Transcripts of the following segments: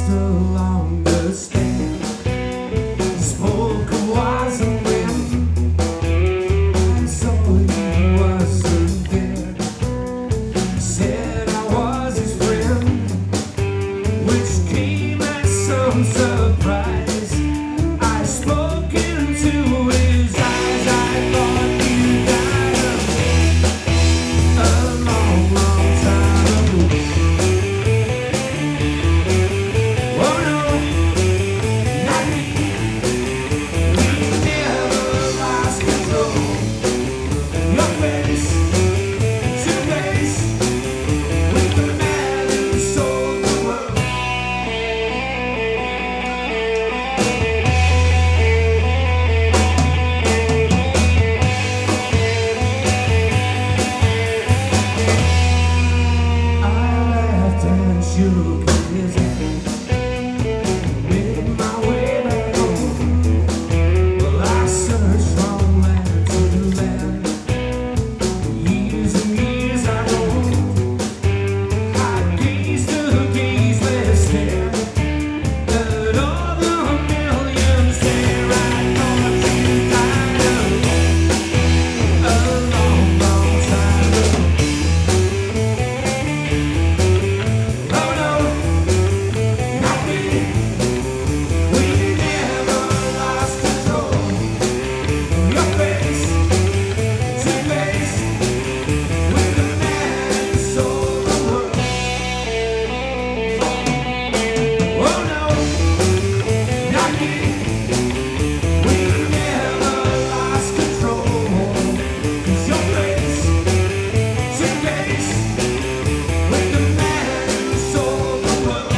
along the stand. Spoke of was and when, so he wasn't there. Said I was his friend, which came as some surprise. I spoke into his eyes. I thought you died a long, long time ago. Oh no, not me. We never lost control. Your face to face with the man who sold the world. I laughed and shook his hand, made my way back home. Well, I searched from land to land, years and years I roamed. I gazed gazeless there at all the millions there. I thought you died a long, long time ago. Oh no, not me. We never lost control. Your face to face with the man who sold the world. Oh no, not me. We never lost control. 'Cause your face to face with the man who sold the world.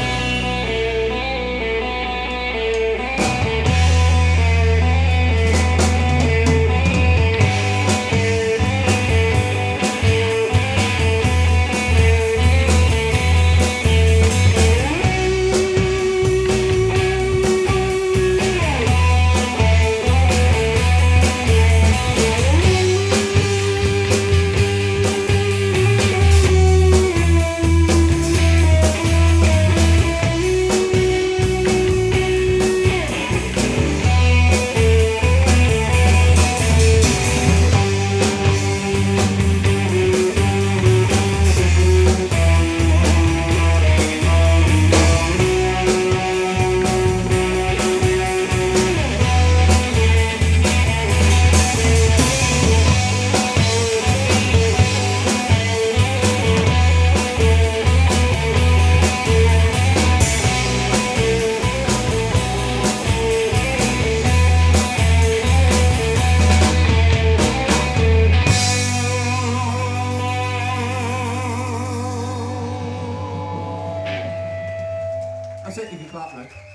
That's it, you can clap now.